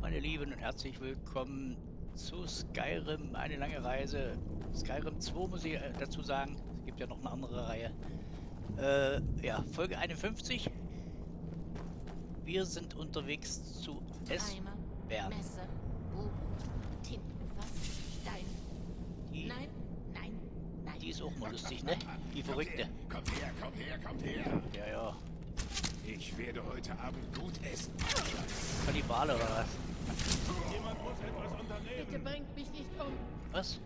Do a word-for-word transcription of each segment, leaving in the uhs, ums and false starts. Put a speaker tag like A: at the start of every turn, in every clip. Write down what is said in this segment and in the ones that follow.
A: meine Lieben, und herzlich willkommen zu Skyrim, eine lange Reise. Skyrim zwei muss ich äh, dazu sagen. Es gibt ja noch eine andere Reihe. Äh, ja, Folge einundfünfzig. Wir sind unterwegs zu
B: Eimer,
A: Esbern.
B: Messer, Bogen, Tintenfass, Stein.
A: Die,
B: Nein, nein, nein.
A: die ist auch mal lustig, ne? Die Verrückte.
C: Kommt her, kommt her, kommt her.
A: Ja, ja.
C: Ich werde heute Abend gut essen.
A: Kannibale oder was?
C: Jemand muss etwas unternehmen.
B: Bitte bringt mich nicht um.
A: Was?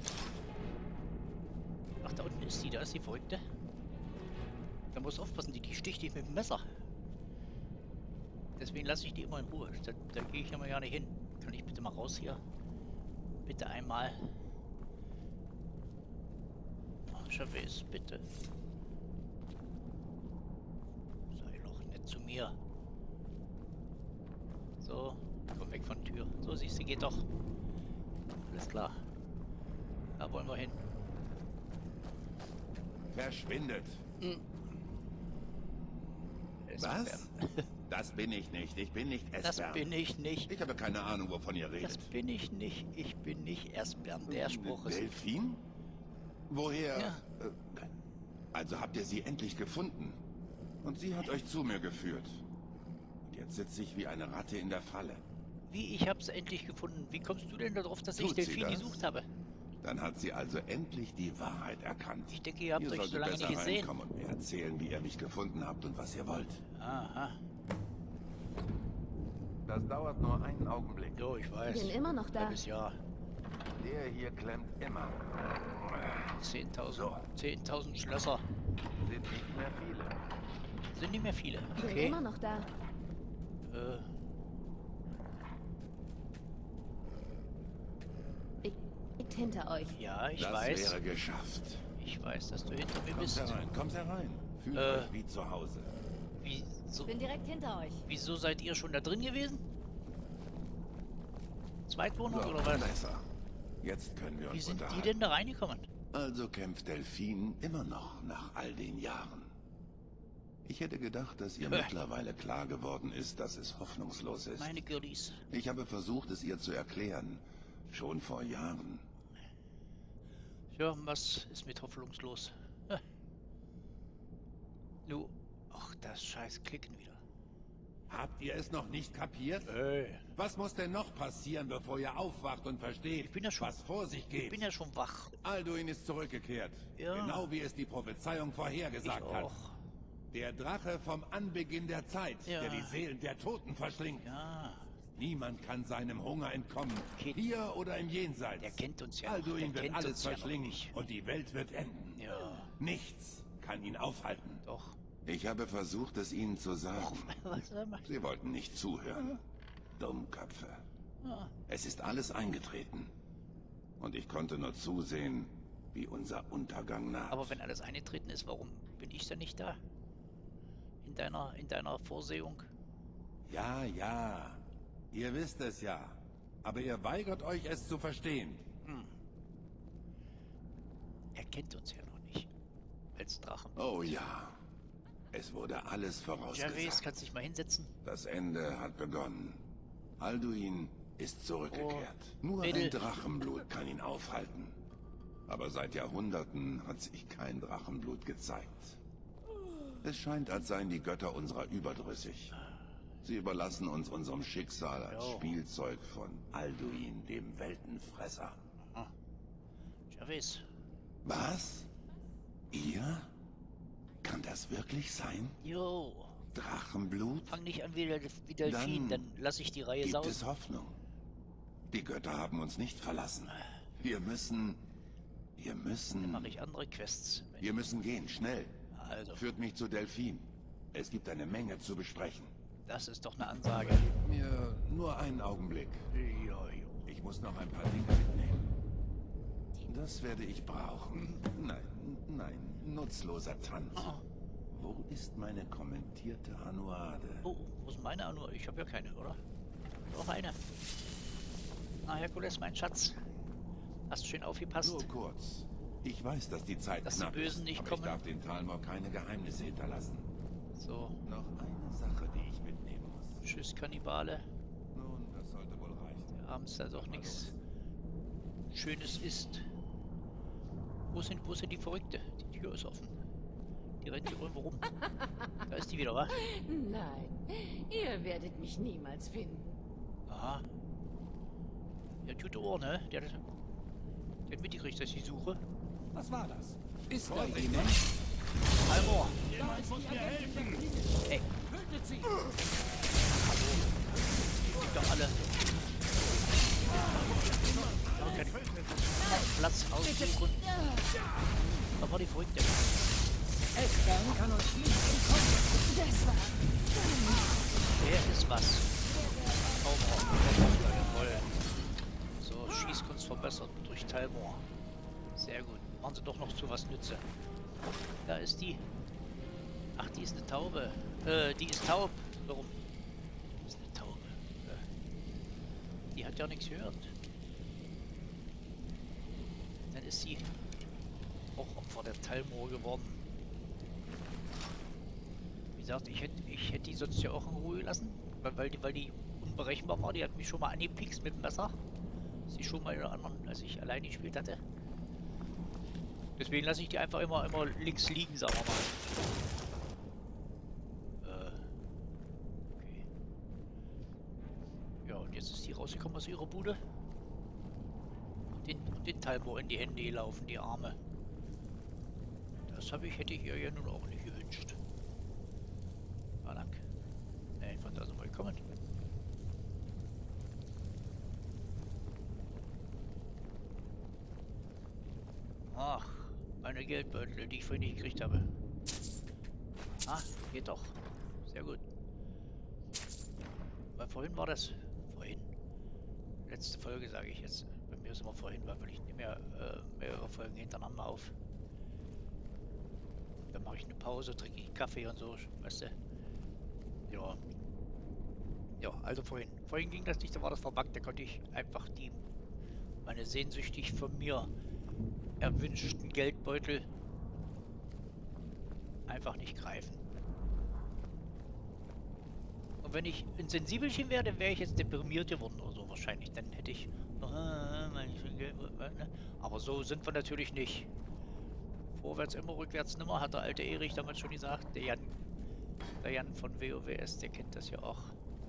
A: Ach, da unten ist die, da ist die Verrückte. Da muss aufpassen, die, die sticht dich mit dem Messer. Deswegen lasse ich die immer in Ruhe. Da, da gehe ich immer ja nicht hin. Kann ich bitte mal raus hier? Bitte einmal. Oh, Chavez, bitte. Sei doch nett zu mir. So, komm weg von der Tür. So, siehst du, geht doch. Alles klar. Da wollen wir hin.
C: Verschwindet.
A: Hm.
C: Was? Das bin ich nicht. Ich bin nicht
A: Das
C: Esbern.
A: bin ich nicht.
C: Ich habe keine Ahnung, wovon ihr
A: Das
C: redet.
A: bin ich nicht. Ich bin nicht Esbern. Der Spruch ist...
C: Delfin? Woher?
A: Ja.
C: Äh, Also habt ihr sie endlich gefunden. Und sie hat euch zu mir geführt. Und jetzt sitze ich wie eine Ratte in der Falle.
A: Wie, ich hab's endlich gefunden. Wie kommst du denn darauf, dass ich
C: Tut sie
A: Delfin
C: das?
A: gesucht habe?
C: Dann hat sie also endlich die Wahrheit erkannt.
A: Ich denke, ihr habt
C: ihr
A: euch so
C: solltet
A: lange
C: besser
A: nicht gesehen.
C: reinkommen und mir erzählen, wie ihr mich gefunden habt und was ihr wollt.
A: Aha.
D: Das dauert nur einen Augenblick.
A: Jo, ich weiß.
E: Bin immer noch da.
A: Halbes Jahr.
D: Der hier klemmt immer.
A: zehntausend.
D: So.
A: zehntausend Schlösser.
D: Sind nicht mehr viele.
A: Sind nicht mehr viele.
E: Bin
A: Okay.
E: immer noch da.
A: Äh,
E: Ich liegt hinter euch.
A: ja, ich
C: das
A: weiß.
C: wäre geschafft.
A: Ich weiß, dass du hinter mir
C: Kommt
A: bist.
C: herein, kommt herein. Fühlt
A: Äh.
C: euch wie zu Hause.
A: Wieso,
E: Bin direkt hinter euch.
A: wieso seid ihr schon da drin gewesen? Zweitwohnung
C: So,
A: oder was?
C: besser. Jetzt können wir uns
A: Wie sind die
C: unterhalten.
A: denn da reingekommen?
C: Also kämpft Delfin immer noch nach all den Jahren. Ich hätte gedacht, dass ihr
A: Äh.
C: mittlerweile klar geworden ist, dass es hoffnungslos ist.
A: Meine Girlies.
C: Ich habe versucht, es ihr zu erklären. Schon vor Jahren.
A: Ja, was ist mit hoffnungslos? Hm. Du, ach, das scheiß Klicken wieder.
C: Habt ihr es noch nicht kapiert?
A: Ey.
C: Was muss denn noch passieren, bevor ihr aufwacht und versteht,
A: Ich bin ja schon-
C: was vor sich
A: Ich
C: geht?
A: bin ja schon wach.
C: Alduin ist zurückgekehrt.
A: Ja.
C: Genau wie es die Prophezeiung vorhergesagt
A: Ich
C: hat.
A: auch.
C: Der Drache vom Anbeginn der Zeit,
A: Ja.
C: der die Seelen der Toten verschlingt.
A: Ja,
C: Niemand kann seinem Hunger entkommen.
A: Okay.
C: Hier oder im Jenseits.
A: der kennt uns ja noch.
C: Alduin
A: Der
C: wird
A: kennt
C: alles
A: uns ja noch
C: verschlingen
A: nicht.
C: und die Welt wird enden.
A: Ja,
C: Nichts kann ihn aufhalten.
A: doch.
C: Ich habe versucht, es ihnen zu sagen.
A: Was soll man?
C: Sie wollten nicht zuhören. Dummköpfe.
A: Ah,
C: Es ist alles eingetreten. Und ich konnte nur zusehen, wie unser Untergang naht.
A: aber wenn alles eingetreten ist, warum bin ich denn nicht da? In deiner, in deiner Vorsehung?
C: Ja, ja. Ihr wisst es ja. Aber ihr weigert euch, es zu verstehen.
A: Hm. Er kennt uns ja noch nicht. Als Drachen.
C: Oh ja. Es wurde alles
A: Jarvis,
C: vorausgesagt.
A: kannst dich mal hinsetzen?
C: Das Ende hat begonnen. Alduin ist zurückgekehrt. Nur
A: Mädel.
C: ein Drachenblut kann ihn aufhalten. Aber seit Jahrhunderten hat sich kein Drachenblut gezeigt. Es scheint, als seien die Götter unserer überdrüssig. Sie überlassen uns unserem Schicksal als
A: Jo.
C: Spielzeug von Alduin, dem Weltenfresser.
A: Jarvis,
C: Was? Ihr? Kann das wirklich sein?
A: jo,
C: Drachenblut?
A: fang nicht an wie, der, wie Delfin, dann,
C: Dann
A: lass ich die Reihe
C: Gibt
A: sausen.
C: es Hoffnung? Die Götter haben uns nicht verlassen. Wir müssen... Wir
A: Dann
C: müssen...
A: mache ich andere Quests.
C: Wir müssen gehen, schnell.
A: Also,
C: Führt mich zu Delfin. Es gibt eine Menge zu besprechen.
A: das ist doch eine Ansage.
C: Mir nur einen Augenblick.
A: Ja, jo.
C: Ich muss noch ein paar Dinge mitnehmen. Das werde ich brauchen. Nein, nein, nutzloser Tanz.
A: Ah.
C: Wo ist meine kommentierte Anuade?
A: Oh, wo ist meine Anur? Ich habe ja keine, oder? Noch eine. Ah, Herkules, mein Schatz. Hast schön aufgepasst.
C: Nur kurz. Ich weiß, dass die Zeit
A: Dass die
C: knapp
A: Bösen
C: ist,
A: nicht
C: aber
A: kommen.
C: ich darf den Talmor keine Geheimnisse hinterlassen.
A: So,
C: Noch eine Sache, die ich mitnehmen muss.
A: tschüss, Kannibale.
C: Nun, das Das sollte wohl reichen.
A: der abends da doch nichts Schönes ist. Wo sind, wo sind die Verrückte? Die Tür ist offen. Die rennt hier irgendwo rum. Da ist die wieder, wa?
B: Nein, ihr werdet mich niemals finden.
A: Aha. Der tut Ohr, ne? Der, der hat mitgekriegt, dass ich die suche.
F: Was war das? Ist da jemand?
A: Hallo.
F: Jemand muss mir helfen!
A: Ey,
F: Tötet sie!
A: die sind doch alle. Da kann ich Platz aussuchen. Da war die Verrückte.
F: Esbern kann uns nicht entkommen!
B: Das war...
A: Der ist was. Talmor. Jawohl. So, Schießkunst verbessert durch Talmor. Sehr gut. Machen sie doch noch zu was Nütze. Da ist die. Ach, die ist eine Taube. Äh, die ist taub. Warum? Die ist eine Taube. Äh, die hat ja nichts gehört. Dann ist sie auch Opfer der Talmor geworden. Wie gesagt, ich hätte ich hätte die sonst ja auch in Ruhe gelassen, weil, weil, die, weil die unberechenbar war. Die hat mich schon mal angepikst mit dem Messer. Sie schon mal in der anderen, als ich alleine gespielt hatte. Deswegen lasse ich die einfach immer immer links liegen, sagen wir mal. Äh, okay. Ja, und jetzt ist die rausgekommen aus ihrer Bude. Und den, und den Talbot in die Hände gelaufen, die Arme. Das habe ich, hätte ich ihr ja nun auch nicht gewünscht. Ah, danke. Ne, von da sind wir gekommen. Ach, meine Geldbeutel, die ich vorhin nicht gekriegt habe. Ah, geht doch. Sehr gut. Weil vorhin war das... Vorhin? Letzte Folge sage ich jetzt. Bei mir ist immer vorhin, weil ich nicht mehr äh, mehrere Folgen hintereinander auf. Dann mache ich eine Pause, trinke ich Kaffee und so, weißt du. Ja. Ja, also vorhin. Vorhin ging das nicht, da war das verbuggt, da konnte ich einfach die... meine sehnsüchtig von mir erwünschten Geldbeutel einfach nicht greifen. Und wenn ich ein Sensibelchen wäre, dann wäre ich jetzt deprimiert geworden oder so wahrscheinlich. Dann hätte ich... Aber so sind wir natürlich nicht. Vorwärts immer, rückwärts nimmer, hat der alte Erich damals schon gesagt. Der Jan, der Jan von W O W S, der kennt das ja auch.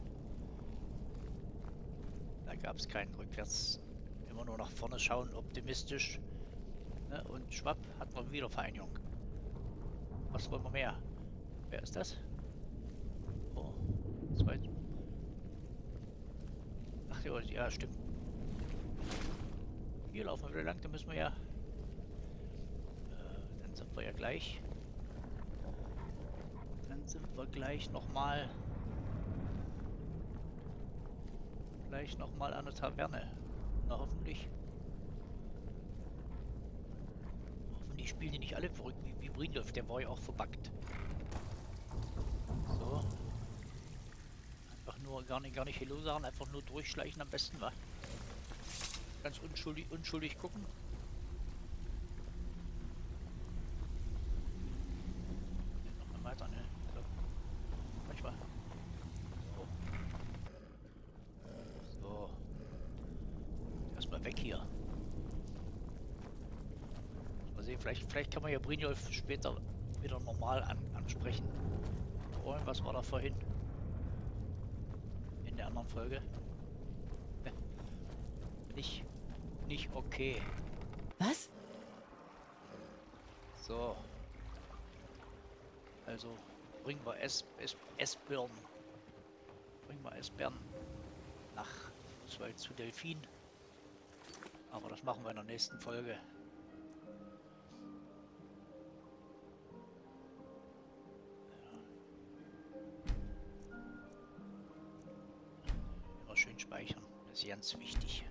A: Da gab es keinen rückwärts. Immer nur nach vorne schauen, optimistisch. Ne? Und schwapp, hat man wieder Vereinigung. Was wollen wir mehr? Wer ist das? Oh, zwei. Ach ja, ja, stimmt. Hier laufen wir wieder lang, da müssen wir ja... Äh, dann sind wir ja gleich. Dann sind wir gleich nochmal... Gleich nochmal an der Taverne. Na, hoffentlich. Hoffentlich spielen die nicht alle verrückt wie, wie Brindolf, der war ja auch verbuggt. So. Einfach nur gar nicht, gar nicht Hello sagen, einfach nur durchschleichen am besten, wa? Ganz unschuldig, unschuldig gucken. Noch mal weiter, ne? Also, manchmal. So. So. Erstmal weg hier. Mal sehen, vielleicht, vielleicht kann man ja Brynjolf später wieder normal an, ansprechen. Oh, was war da vorhin? In der anderen Folge. Nicht, nicht okay.
B: Was?
A: So. Also bringen wir es, es, Esbern. Bringen wir Esbern nach zwei zu Delphin. Aber das machen wir in der nächsten Folge. Ja. Immer schön speichern. Das ist ganz wichtig.